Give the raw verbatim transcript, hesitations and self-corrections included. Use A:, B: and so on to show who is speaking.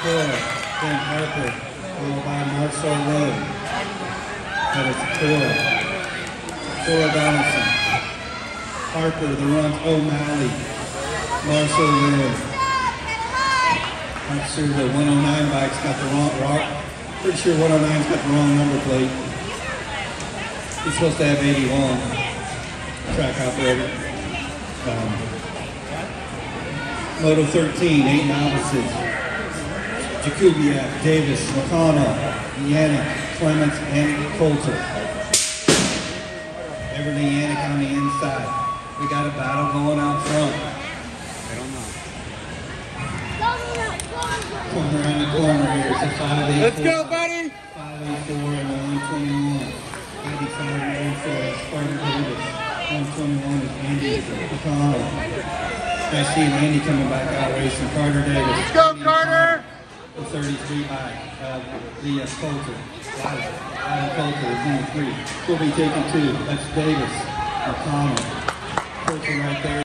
A: four, Ben Harper, followed by Marcel Lowe. That is Cora. Cora Donaldson. Harper, the runs O'Malley. Marcel Lowe. I'm sure the one oh nine bike's got the wrong, wrong pretty sure one oh nine's got the wrong number plate. He's supposed to have eighty-one. Track operator. Um, Moto thirteen, eight novices. Jakubiak, Davis, McConnell, Yannick, Clements, and Coulter. Everly Yannick on the inside. We got a battle going out front.
B: I don't know.
A: Coming around the corner here. It's a five eight four.
B: Let's go, buddy!
A: five eight four and one twenty-one. eighty-five and one four. That's Carter Davis. one twenty-one is Andy McConnell. I see Andy coming back out racing. Carter Davis.
B: Let's go, Carter!
A: The thirty-three by uh, the uh, Coulter. Adam Coulter is number three. We'll be taking two. That's Davis. McConnell. Coulter right there.